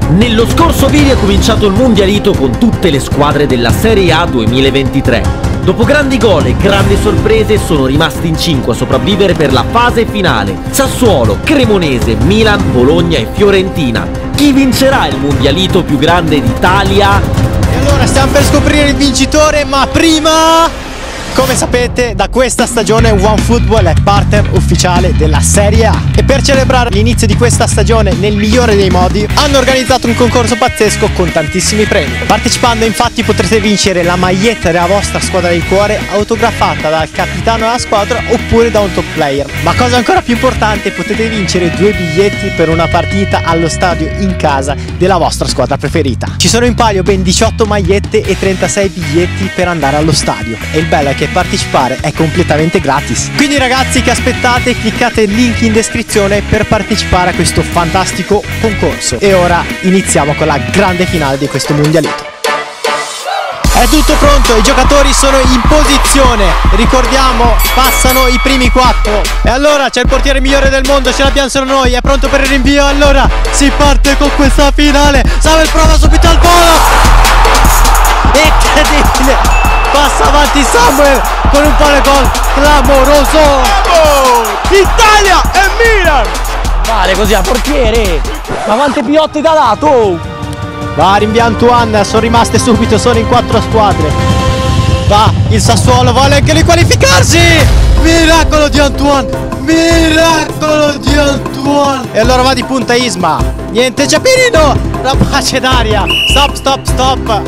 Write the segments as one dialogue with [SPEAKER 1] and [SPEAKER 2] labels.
[SPEAKER 1] Nello scorso video è cominciato il mondialito con tutte le squadre della Serie A 2023. Dopo grandi gol e grandi sorprese sono rimasti in 5 a sopravvivere per la fase finale: Sassuolo, Cremonese, Milan, Bologna e Fiorentina. Chi vincerà il mondialito più grande d'Italia?
[SPEAKER 2] E allora stiamo per scoprire il vincitore, ma prima, come sapete, da questa stagione OneFootball è partner ufficiale della Serie A e per celebrare l'inizio di questa stagione nel migliore dei modi hanno organizzato un concorso pazzesco con tantissimi premi. Partecipando infatti potrete vincere la maglietta della vostra squadra di cuore autografata dal capitano della squadra oppure da un top player. Ma cosa ancora più importante, potete vincere 2 biglietti per una partita allo stadio in casa della vostra squadra preferita. Ci sono in palio ben 18 magliette e 36 biglietti per andare allo stadio e il bello è che partecipare è completamente gratis. Quindi ragazzi, che aspettate? Cliccate il link in descrizione per partecipare a questo fantastico concorso. E ora iniziamo con la grande finale di questo mondialito. È tutto pronto, i giocatori sono in posizione. Ricordiamo, passano i primi 4. E allora c'è il portiere migliore del mondo, ce l'abbiamo solo noi, è pronto per il rinvio. Allora si parte con questa finale. Samuel prova subito al volo. Incredibile! Passa avanti Samuel con un palo gol clamoroso. Italia e Milan!
[SPEAKER 3] Vale così a portiere. Ma quante piotte ti ha dato?
[SPEAKER 2] Va, rinvia Antoine, sono rimaste subito, sono in 4 squadre. Va, il Sassuolo vuole anche riqualificarsi. Miracolo di Antoine! Miracolo di Antoine! E allora va di punta Isma. Niente, c'è Pirino! La pace d'aria. Stop, stop, stop.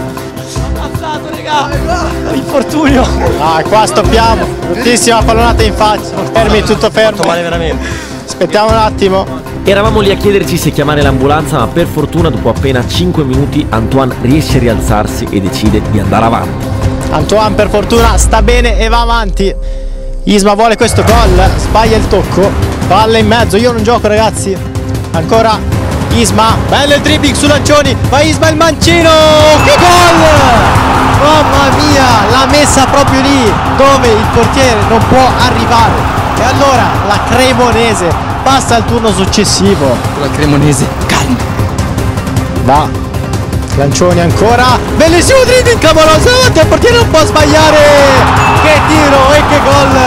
[SPEAKER 3] Infortunio.
[SPEAKER 2] Ah, qua stoppiamo. Bruttissima pallonata in faccia. Fermi, tutto fermo.
[SPEAKER 3] Male veramente.
[SPEAKER 2] Aspettiamo un attimo.
[SPEAKER 1] Eravamo lì a chiederci se chiamare l'ambulanza, ma per fortuna dopo appena 5 minuti Antoine riesce a rialzarsi e decide di andare avanti.
[SPEAKER 2] Antoine per fortuna sta bene e va avanti. Isma vuole questo gol, sbaglia il tocco, palla in mezzo, io non gioco ragazzi. Ancora Isma, bello il dribbling su Lancioni, va Isma il mancino, che gol! Mamma mia, l'ha messa proprio lì dove il portiere non può arrivare. E allora la Cremonese passa al turno successivo.
[SPEAKER 3] La Cremonese, calma.
[SPEAKER 2] Va Lancioni ancora, bellissimo dribbling clamoroso, il portiere non può sbagliare. Che tiro e che gol!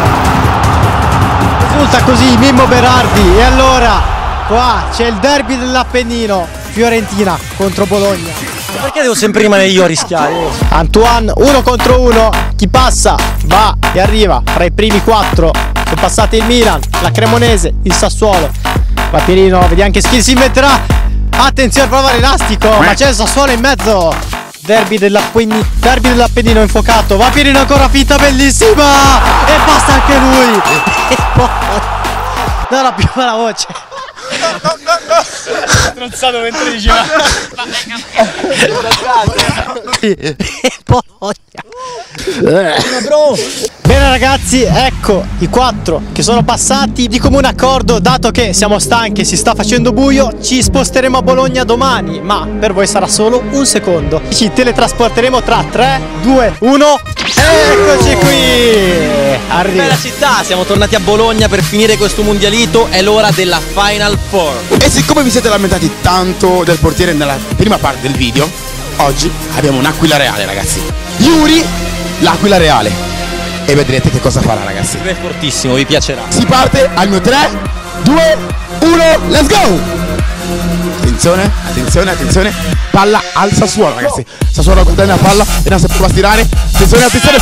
[SPEAKER 2] Risulta così Mimmo Berardi. E allora qua c'è il derby dell'Appennino, Fiorentina contro Bologna.
[SPEAKER 3] Perché devo sempre rimanere io a rischiare?
[SPEAKER 2] Antoine 1 contro 1, chi passa va e arriva fra i primi 4. Sono passati il Milan, la Cremonese, il Sassuolo. Papirino, vediamo che skill si inventerà. Attenzione, prova l'elastico, ma c'è il Sassuolo in mezzo. Derby dell'Appennino infuocato. Va Pirino ancora, finta bellissima e passa anche lui. Non ha più la voce.
[SPEAKER 3] Stronzato mentre diceva.
[SPEAKER 2] Bene ragazzi, ecco i 4 che sono passati. Di comune accordo, dato che siamo stanchi e si sta facendo buio, ci sposteremo a Bologna domani, ma per voi sarà solo un secondo. Ci teletrasporteremo tra 3, 2, 1. Eccoci qui. Arriva.
[SPEAKER 3] Bella città, siamo tornati a Bologna per finire questo mondialito. È l'ora della Final Four.
[SPEAKER 4] E siccome vi siete lamentati tanto del portiere nella prima parte del video, oggi abbiamo un'aquila reale ragazzi. Yuri, l'aquila reale. E vedrete che cosa farà ragazzi.
[SPEAKER 3] È fortissimo, vi piacerà.
[SPEAKER 4] Si parte al mio 3, 2, 1, let's go! Attenzione, attenzione, attenzione. Palla al Sassuolo ragazzi. Sassuolo contiene la palla e non si prova a stirare. Attenzione, attenzione.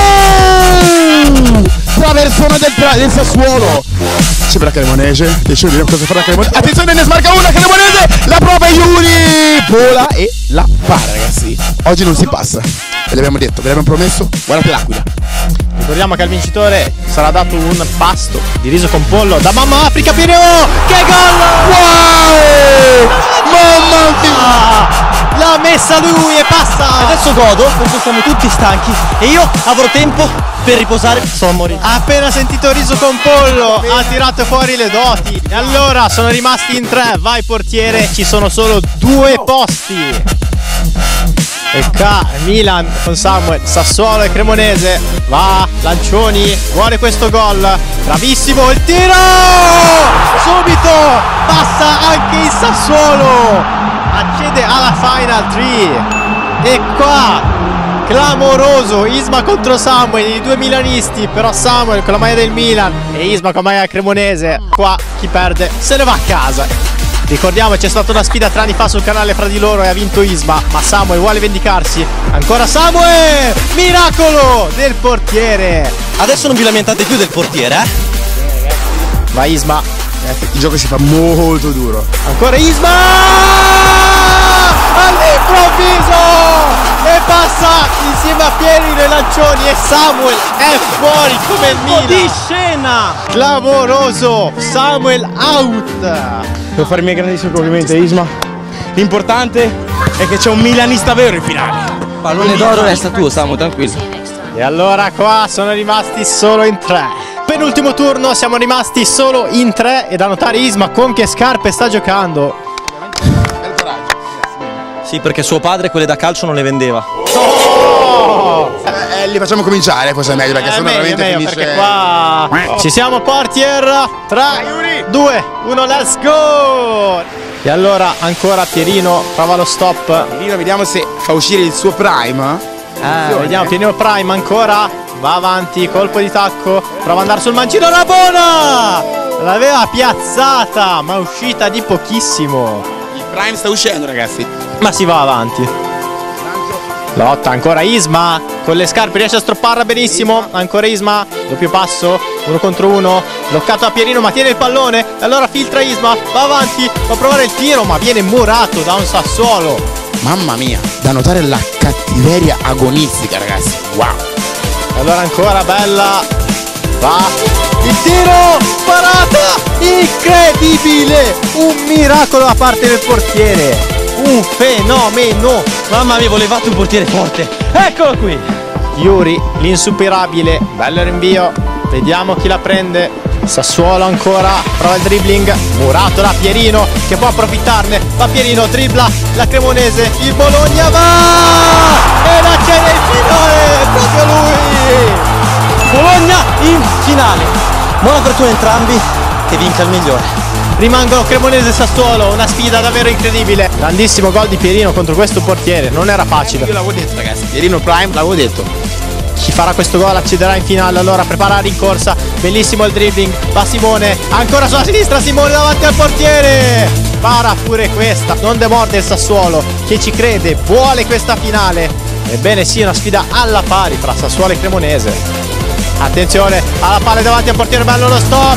[SPEAKER 4] Traversone del Sassuolo. C'è per la Cremonese. Attenzione, vediamo cosa farà la Cremonese. Attenzione, ne smarca una Cremonese. La prova Yuri. Vola e la para ragazzi. Oggi non si passa. Ve l'abbiamo detto, ve l'abbiamo promesso. Guardate l'aquila.
[SPEAKER 2] Ricordiamo che al vincitore sarà dato un pasto di riso con pollo da Mamma Africa Pirino. Che gol!
[SPEAKER 4] Wow! Mamma mia!
[SPEAKER 2] L'ha messa lui e passa!
[SPEAKER 3] Adesso godo perché siamo tutti stanchi e io avrò tempo per riposare. Sto a morire.
[SPEAKER 2] Ha appena sentito riso con pollo, ha tirato fuori le doti. E allora sono rimasti in 3. Vai portiere, ci sono solo 2 posti. E qua Milan con Samuel, Sassuolo e Cremonese. Va, Lancioni, vuole questo gol. Bravissimo il tiro! Subito! Passa anche il Sassuolo! Accede alla Final 3. E qua, clamoroso, Isma contro Samuel, i due milanisti. Però Samuel con la maglia del Milan e Isma con la maglia cremonese. Qua chi perde se ne va a casa. Ricordiamo c'è stata una sfida 3 anni fa sul canale fra di loro e ha vinto Isma, ma Samuel vuole vendicarsi. Ancora Samuel! Miracolo del portiere!
[SPEAKER 3] Adesso non vi lamentate più del portiere, eh?
[SPEAKER 2] Va Isma.
[SPEAKER 4] Il gioco si fa molto duro.
[SPEAKER 2] Ancora Isma! All'improvviso! E passa insieme a Pierino e Lancioni e Samuel è fuori come il Milan.
[SPEAKER 3] Di scena!
[SPEAKER 2] Clamoroso! Samuel out!
[SPEAKER 5] Devo fare i miei grandissimi complimenti a Isma. L'importante è che c'è un milanista vero in finale.
[SPEAKER 3] Pallone d'oro resta tuo, Samu, tranquillo.
[SPEAKER 2] E allora qua sono rimasti solo in 3. Penultimo turno, siamo rimasti solo in 3. E da notare Isma con che scarpe sta giocando.
[SPEAKER 3] Sì, perché suo padre quelle da calcio non le vendeva.
[SPEAKER 4] Li facciamo cominciare, forse è meglio perché sennò veramente
[SPEAKER 2] meglio,
[SPEAKER 4] finisce.
[SPEAKER 2] perché qua ci siamo, portier. 3, 2, 1, let's go! E allora ancora Pierino prova lo stop.
[SPEAKER 4] Pierino, vediamo se fa uscire il suo prime.
[SPEAKER 2] Vediamo Pierino prime ancora. Va avanti, colpo di tacco. Prova ad andare sul mancino, Rabona! L'aveva piazzata, ma è uscita di pochissimo.
[SPEAKER 4] Il prime sta uscendo, ragazzi.
[SPEAKER 2] Ma si va avanti. Lotta ancora Isma con le scarpe, riesce a stropparla benissimo. Ancora Isma, doppio passo, 1 contro 1, bloccato da Pierino ma tiene il pallone. E allora filtra Isma, va avanti, va a provare il tiro ma viene murato da un Sassuolo.
[SPEAKER 4] Mamma mia, da notare la cattiveria agonistica, ragazzi. Wow.
[SPEAKER 2] E allora ancora bella, va il tiro, parata incredibile, un miracolo da parte del portiere. Un fenomeno.
[SPEAKER 3] Mamma mia, volevate un portiere forte. Eccolo qui.
[SPEAKER 2] Yuri, l'insuperabile. Bello rinvio. Vediamo chi la prende. Sassuolo ancora. Prova il dribbling. Murato da Pierino che può approfittarne. Va Pierino, dribbla la Cremonese. Il Bologna va. E la c'è nel finale. Proprio lui.
[SPEAKER 3] Bologna in finale. Buona fortuna a entrambi. Che vinca il migliore.
[SPEAKER 2] Rimangono Cremonese e Sassuolo, una sfida davvero incredibile. Grandissimo gol di Pierino contro questo portiere, non era facile.
[SPEAKER 4] Io l'avevo detto, ragazzi, Pierino prime, l'avevo detto.
[SPEAKER 2] Chi farà questo gol accederà in finale, allora prepara la rincorsa. Bellissimo il dribbling, va Simone, ancora sulla sinistra Simone davanti al portiere. Para pure questa, non demorde il Sassuolo che ci crede, vuole questa finale. Ebbene sì, una sfida alla pari fra Sassuolo e Cremonese. Attenzione alla palla davanti al portiere, bello lo stop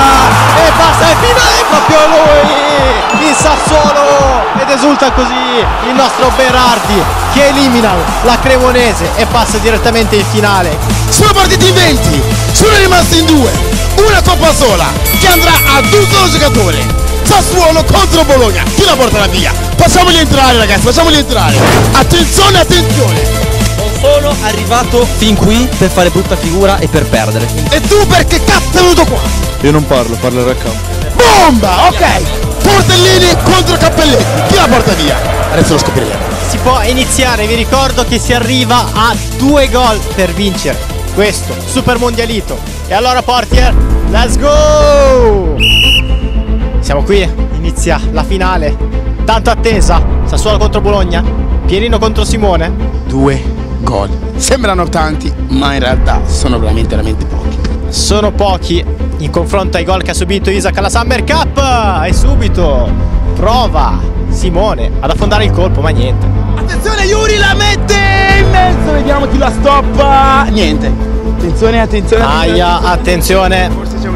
[SPEAKER 2] e passa in finale proprio lui, il Sassuolo, ed esulta così il nostro Berardi che elimina la Cremonese e passa direttamente in finale.
[SPEAKER 4] Sono partiti in 20, sono rimasti in 2, una coppa sola che andrà ad un solo giocatore. Sassuolo contro Bologna, chi la porterà via? Facciamoli entrare, ragazzi, facciamoli entrare. Attenzione, attenzione.
[SPEAKER 3] Sono arrivato fin qui per fare brutta figura e per perdere.
[SPEAKER 4] E tu perché cazzo è venuto qua?
[SPEAKER 5] Io non parlo, parlerò a campo.
[SPEAKER 4] Bomba, ok. Tortellini contro Cappelletti, chi la porta via? Adesso lo scopriremo.
[SPEAKER 2] Si può iniziare, vi ricordo che si arriva a 2 gol per vincere questo super mondialito. E allora portier, let's go! Siamo qui, inizia la finale, tanto attesa. Sassuolo contro Bologna, Pierino contro Simone.
[SPEAKER 4] 2 gol. Sembrano tanti, ma in realtà sono veramente pochi.
[SPEAKER 2] Sono pochi in confronto ai gol che ha subito Isaac alla Summer Cup. E subito prova Simone ad affondare il colpo, ma niente.
[SPEAKER 4] Attenzione, Yuri la mette in mezzo, vediamo chi la stoppa. Niente. Attenzione, attenzione.
[SPEAKER 2] Aia, attenzione.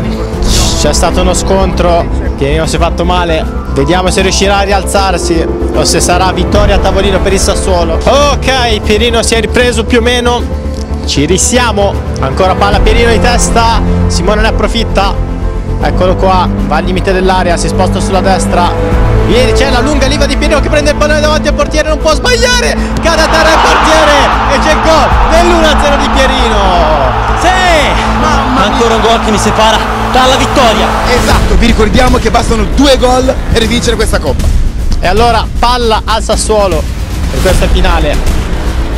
[SPEAKER 2] C'è stato uno scontro, Pierino si è fatto male. Vediamo se riuscirà a rialzarsi o se sarà vittoria a tavolino per il Sassuolo. Ok, Pierino si è ripreso più o meno. Ci risiamo. Ancora palla Pierino di testa. Simone ne approfitta. Eccolo qua, va al limite dell'area, si sposta sulla destra. Viene, c'è la lunga liva di Pierino che prende il pallone davanti al portiere, non può sbagliare. Cade a terra il portiere e c'è il gol dell'1-0 di Pierino. Sì!
[SPEAKER 3] Ancora un gol che mi separa dalla vittoria.
[SPEAKER 4] Esatto, vi ricordiamo che bastano 2 gol per vincere questa coppa.
[SPEAKER 2] E allora palla al Sassuolo per questa finale.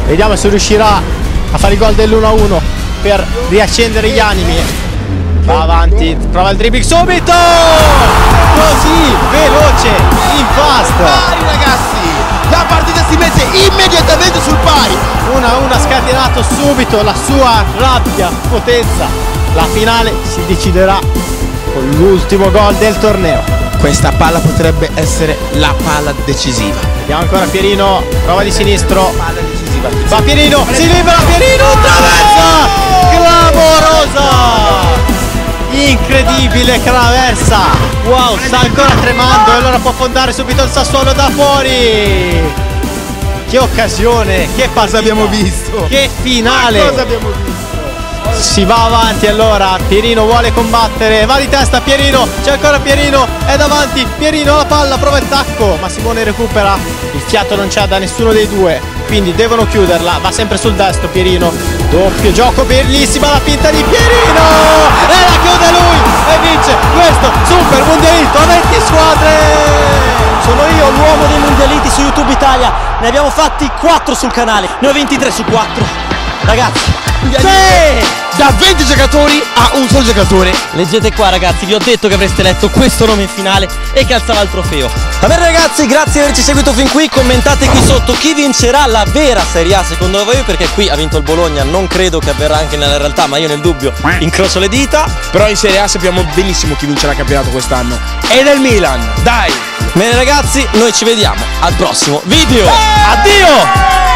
[SPEAKER 2] Vediamo se riuscirà a fare il gol dell'1-1 per riaccendere gli animi. Va avanti, prova il dribbling subito! Così, veloce, in fast.
[SPEAKER 4] Vai ragazzi, la partita si mette immediatamente sul pari.
[SPEAKER 2] 1-1 ha scatenato subito la sua rabbia, potenza. La finale si deciderà con l'ultimo gol del torneo.
[SPEAKER 5] Questa palla potrebbe essere la palla decisiva.
[SPEAKER 2] Vediamo ancora Pierino, prova di sinistro. Va Pierino, si libera Pierino, traversa! Clamorosa! Incredibile traversa! Wow, sta ancora tremando e allora può affondare subito il Sassuolo da fuori! Che occasione, che partita
[SPEAKER 4] abbiamo visto?
[SPEAKER 2] Che finale!
[SPEAKER 4] Cosa abbiamo visto?
[SPEAKER 2] Si va avanti allora, Pierino vuole combattere, va di testa Pierino, c'è ancora Pierino, è davanti, Pierino la palla, prova il tacco, ma Simone recupera, il fiato non c'è da nessuno dei due, quindi devono chiuderla, va sempre sul destro Pierino, doppio gioco, bellissima la finta di Pierino, e la chiude lui, e vince questo Super Mundialito a 20 squadre!
[SPEAKER 3] Sono io l'uomo dei mondialiti su YouTube Italia, ne abbiamo fatti 4 sul canale, ne ho 23 su 4, ragazzi.
[SPEAKER 4] Sì! Da 20 giocatori a un solo giocatore.
[SPEAKER 3] Leggete qua ragazzi, vi ho detto che avreste letto questo nome in finale e che alzava il trofeo. Va bene ragazzi, grazie di averci seguito fin qui, commentate qui sotto chi vincerà la vera Serie A secondo voi, perché qui ha vinto il Bologna, non credo che avverrà anche nella realtà, ma io nel dubbio incrocio le dita.
[SPEAKER 5] Però in Serie A sappiamo benissimo chi vincerà il campionato quest'anno. Ed è il Milan, dai!
[SPEAKER 3] Bene ragazzi, noi ci vediamo al prossimo video. Addio!